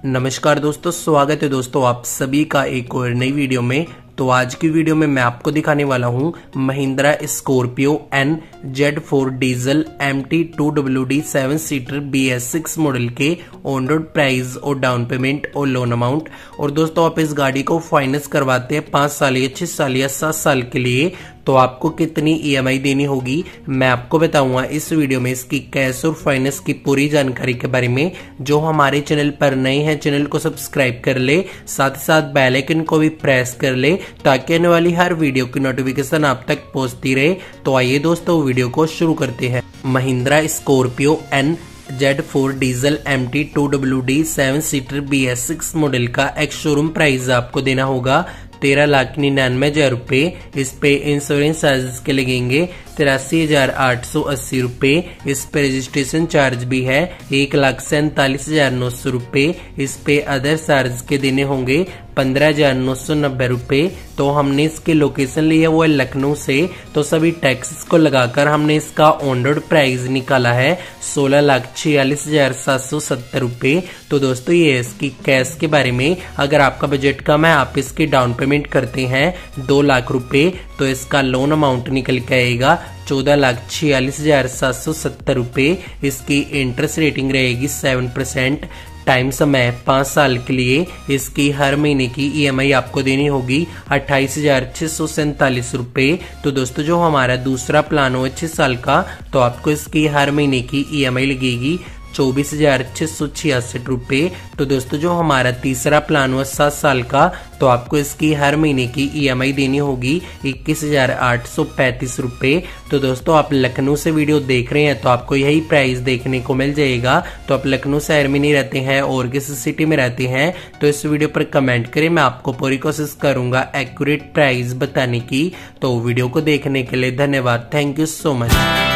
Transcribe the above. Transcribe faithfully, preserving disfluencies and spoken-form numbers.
नमस्कार दोस्तों, स्वागत है दोस्तों आप सभी का एक और नई वीडियो में। तो आज की वीडियो में मैं आपको दिखाने वाला हूं Mahindra Scorpio N Z four diesel M T two W D seven seater B S six model के ऑन रोड प्राइस और डाउन पेमेंट और लोन अमाउंट। और दोस्तों आप इस गाड़ी को फाइनेंस करवाते हैं पाँच साल या छह साल या सात साल के लिए, तो आपको कितनी ई एम आई देनी होगी मैं आपको बताऊंगा इस वीडियो में। इसकी कैश और फाइनेंस की पूरी जानकारी के बारे में। जो हमारे चैनल पर नए हैं चैनल को सब्सक्राइब कर ले, साथ ही साथ बेल आइकन को भी प्रेस कर ले ताकि आने वाली हर वीडियो की नोटिफिकेशन आप तक पहुंचती रहे। तो आइए दोस्तों वीडियो को शुरू करते हैं। Mahindra Scorpio N Z four diesel M T two W D seven seater B S six model का एक शोरूम प्राइस आपको देना होगा तेरह लाख निन्यानवे हजार रूपए। इस पे इंश्योरेंस चार्जेस के लगेंगे तिरासी हजार आठ सौ अस्सी रूपए। इस पे रजिस्ट्रेशन चार्ज भी है एक लाख सैतालीस हजार नौ सौ रूपए। इस पे अदर चार्ज के देने होंगे पंद्रह हजार नौ सौ नब्बे रूपए। तो हमने इसकी लोकेशन ली है वो है लखनऊ से, तो सभी टैक्सेस को लगाकर हमने इसका ऑन रोड प्राइस निकाला है सोलह लाख छियालीस हजार सात सौ सत्तर रूपए। तो दोस्तों ये इसकी कैश के बारे में। अगर आपका बजट कम है, आप इसकी डाउन पेमेंट करते हैं दो लाख रुपए, तो इसका लोन अमाउंट निकल के आएगा चौदह लाख छियालीस हजार सात सौ सत्तर रूपए। इसकी इंटरेस्ट रेटिंग रहेगी सेवन परसेंट। टाइम समय पाँच साल के लिए। इसकी हर महीने की ई एम आई आपको देनी होगी अट्ठाईस हजार छह सौ सैतालीस रूपए। तो दोस्तों जो हमारा दूसरा प्लान हो छह साल का, तो आपको इसकी हर महीने की ई एम आई लगेगी चौबीस हजार छह सौ छियासठ रूपए। तो दोस्तों जो हमारा तीसरा प्लान हुआ सात साल का, तो आपको इसकी हर महीने की ई एम आई देनी होगी इक्कीस हजार आठ सौ पैंतीस रूपए। तो दोस्तों आप लखनऊ से वीडियो देख रहे हैं तो आपको यही प्राइस देखने को मिल जाएगा। तो आप लखनऊ शहर में नहीं रहते हैं और किसी सिटी में रहते हैं तो इस वीडियो पर कमेंट करें, मैं आपको पूरी कोशिश करूंगा एक्यूरेट प्राइस बताने की। तो वीडियो को देखने के लिए धन्यवाद। Thank you so much.